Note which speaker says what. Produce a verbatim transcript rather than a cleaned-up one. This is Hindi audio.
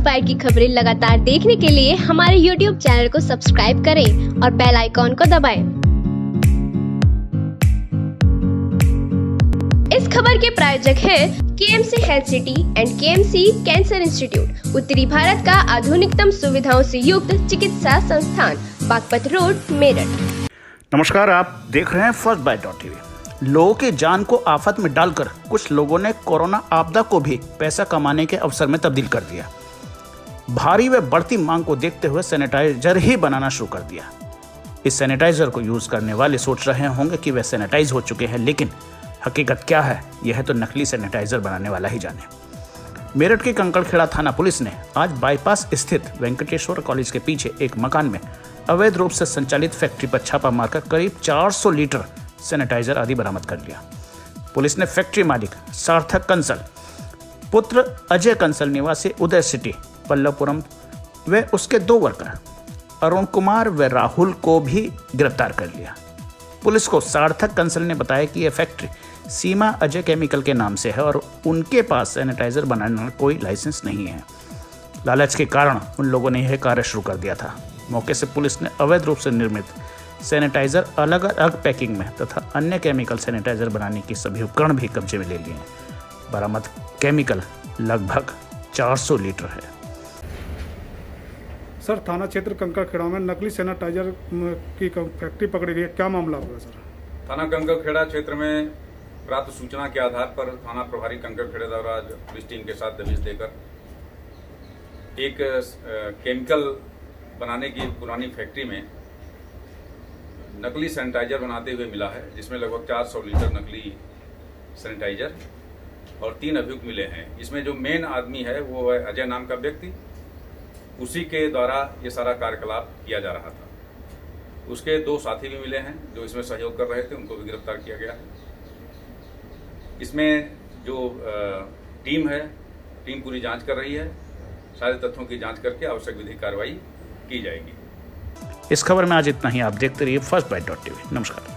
Speaker 1: बाइट की खबरें लगातार देखने के लिए हमारे यूट्यूब चैनल को सब्सक्राइब करें और बेल आइकॉन को दबाएं। इस खबर के प्रायोजक है के M C health city and के एम सी कैंसर इंस्टीट्यूट, उत्तरी भारत का आधुनिकतम सुविधाओं से युक्त चिकित्सा संस्थान, बागपत रोड, मेरठ।
Speaker 2: नमस्कार, आप देख रहे हैं फर्स्ट बाइट डॉट टीवी। लोगों की जान को आफत में डालकर कुछ लोगों ने कोरोना आपदा को भी पैसा कमाने के अवसर में तब्दील कर दिया। भारी व बढ़ती मांग को देखते हुए सैनिटाइजर ही बनाना शुरू कर दिया। इस सैनिटाइजर को यूज करने वाले सोच रहे होंगे कि वे सैनिटाइज हो चुके हैं, लेकिन हकीकत क्या है यह तो नकली सैनिटाइजर बनाने वाला ही जाने। मेरठ के कंकड़खेड़ा थाना पुलिस ने आज बाईपास स्थित वेंकटेश्वर कॉलेज के पीछे एक मकान में अवैध रूप से संचालित फैक्ट्री पर छापा मारकर करीब चार सौ लीटर सैनिटाइजर आदि बरामद कर लिया। पुलिस ने फैक्ट्री मालिक सार्थक कंसल, पुत्र अजय कंसल निवासी उदय सिटी पल्लवपुरम व उसके दो वर्कर अरुण कुमार व राहुल को भी गिरफ्तार कर लिया। पुलिस को सार्थक कंसल ने बताया कि यह फैक्ट्री सीमा अजय केमिकल के नाम से है और उनके पास सैनिटाइजर बनाने का कोई लाइसेंस नहीं है। लालच के कारण उन लोगों ने यह कार्य शुरू कर दिया था। मौके से पुलिस ने अवैध रूप से निर्मित सैनिटाइजर, अलग अलग पैकिंग में तथा अन्य केमिकल सैनिटाइजर बनाने के सभी उपकरण भी कब्जे में ले लिए हैं। बरामद केमिकल लगभग चार सौ लीटर है।
Speaker 3: सर, थाना क्षेत्र कंकड़खेड़ा में नकली सैनिटाइजर की फैक्ट्री पकड़ी गई है, क्या मामला हुआ सर?
Speaker 4: थाना कंकड़खेड़ा क्षेत्र में प्राप्त सूचना के आधार पर थाना प्रभारी कंकड़खेड़ा द्वारा पुलिस टीम के साथ दबिश देकर एक केमिकल बनाने की पुरानी फैक्ट्री में नकली सैनिटाइजर बनाते हुए मिला है, जिसमें लगभग चार सौ लीटर नकली सैनिटाइजर और तीन अभियुक्त मिले हैं। इसमें जो मेन आदमी है वो है अजय नाम का व्यक्ति, उसी के द्वारा ये सारा कार्यकलाप किया जा रहा था। उसके दो साथी भी मिले हैं जो इसमें सहयोग कर रहे थे, उनको भी गिरफ्तार किया गया है। इसमें जो टीम है, टीम पूरी जांच कर रही है, सारे तथ्यों की जांच करके आवश्यक विधिक कार्रवाई की जाएगी।
Speaker 2: इस खबर में आज इतना ही। आप देखते रहिए फर्स्ट बाइट डॉट टीवी। नमस्कार।